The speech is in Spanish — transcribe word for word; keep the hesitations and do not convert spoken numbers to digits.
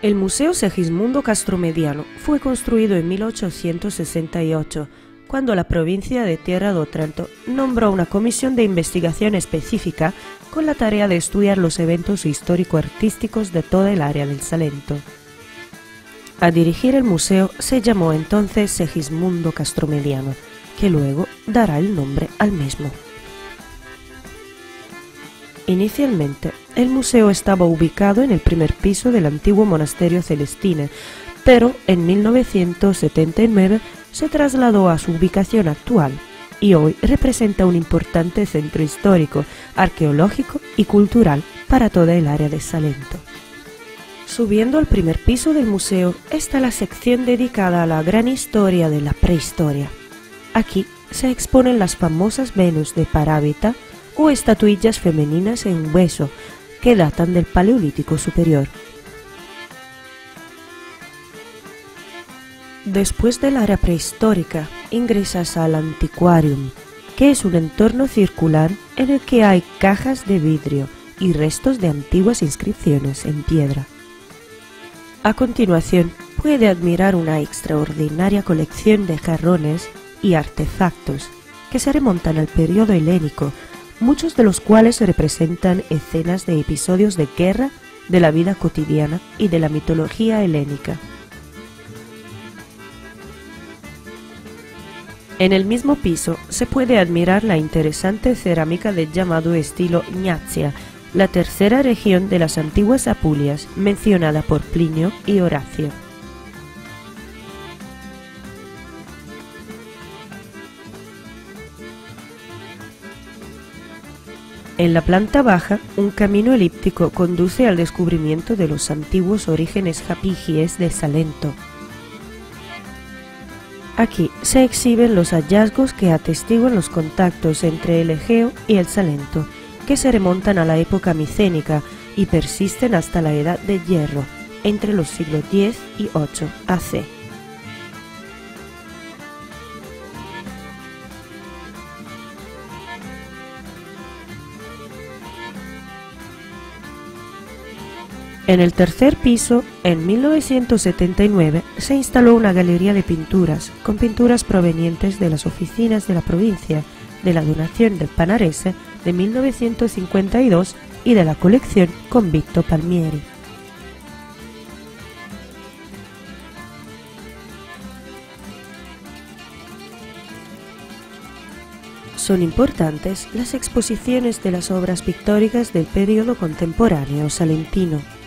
El Museo Segismundo Castromediano fue construido en mil ochocientos sesenta y ocho, cuando la provincia de Tierra de Otranto nombró una comisión de investigación específica con la tarea de estudiar los eventos histórico-artísticos de toda el área del Salento. A dirigir el museo se llamó entonces Segismundo Castromediano, que luego dará el nombre al mismo. Inicialmente, el museo estaba ubicado en el primer piso del antiguo monasterio celestino, pero en mil novecientos setenta y nueve se trasladó a su ubicación actual y hoy representa un importante centro histórico, arqueológico y cultural para toda el área de Salento. Subiendo al primer piso del museo está la sección dedicada a la gran historia de la prehistoria. Aquí se exponen las famosas Venus de Parábita o estatuillas femeninas en hueso que datan del Paleolítico Superior. Después del área prehistórica ingresas al Antiquarium, que es un entorno circular en el que hay cajas de vidrio y restos de antiguas inscripciones en piedra. A continuación puede admirar una extraordinaria colección de jarrones y artefactos que se remontan al periodo helénico, muchos de los cuales representan escenas de episodios de guerra, de la vida cotidiana y de la mitología helénica. En el mismo piso se puede admirar la interesante cerámica del llamado estilo Ignacia, la tercera región de las antiguas Apulias, mencionada por Plinio y Horacio. En la planta baja, un camino elíptico conduce al descubrimiento de los antiguos orígenes japigies de Salento. Aquí se exhiben los hallazgos que atestiguan los contactos entre el Egeo y el Salento, que se remontan a la época micénica y persisten hasta la Edad de Hierro, entre los siglos diez y ocho A C. En el tercer piso, en mil novecientos setenta y nueve, se instaló una galería de pinturas, con pinturas provenientes de las oficinas de la provincia, de la donación del Panarese de mil novecientos cincuenta y dos y de la colección Convitto Palmieri. Son importantes las exposiciones de las obras pictóricas del periodo contemporáneo salentino.